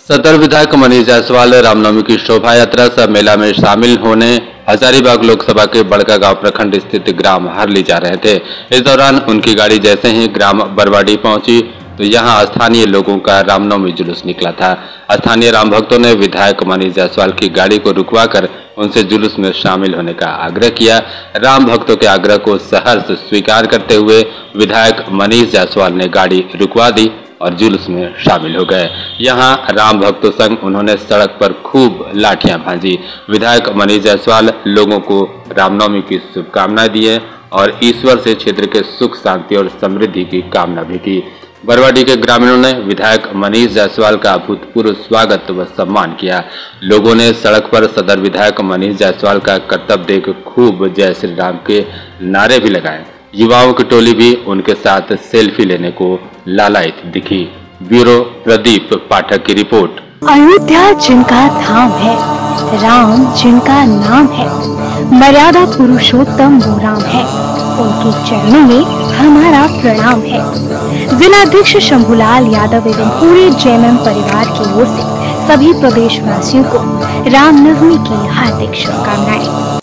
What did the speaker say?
सदर विधायक मनीष जायसवाल रामनवमी की शोभा यात्रा सह मेला में शामिल होने हजारीबाग लोकसभा के बड़कागांव प्रखंड स्थित ग्राम हरली जा रहे थे। इस दौरान उनकी गाड़ी जैसे ही ग्राम बरवाडी पहुंची तो यहां स्थानीय लोगों का रामनवमी जुलूस निकला था। स्थानीय राम भक्तों ने विधायक मनीष जायसवाल की गाड़ी को रुकवाकर उनसे जुलूस में शामिल होने का आग्रह किया। राम भक्तों के आग्रह को सहर्ष स्वीकार करते हुए विधायक मनीष जायसवाल ने गाड़ी रुकवा दी और जुलूस में शामिल हो गए। यहां राम भक्तों संग उन्होंने सड़क पर खूब लाठियां भांजी। विधायक मनीष जायसवाल लोगों को रामनवमी की शुभकामनाएं दिए और ईश्वर से क्षेत्र के सुख शांति और समृद्धि की कामना भी की। बरवाडी के ग्रामीणों ने विधायक मनीष जायसवाल का अभूतपूर्व स्वागत व सम्मान किया। लोगों ने सड़क पर सदर विधायक मनीष जायसवाल का करतब देख खूब जय श्री राम के नारे भी लगाए। युवाओं की टोली भी उनके साथ सेल्फी लेने को लालायित दिखी। ब्यूरो प्रदीप पाठक की रिपोर्ट। अयोध्या जिनका धाम है, राम जिनका नाम है, मर्यादा पुरुषोत्तम वो राम है, उनके चरणों में हमारा प्रणाम है। जिलाध्यक्ष शंभूलाल यादव एवं पूरे जेएमएम परिवार की ओर से सभी प्रदेशवासियों को रामनवमी की हार्दिक शुभकामनाएं।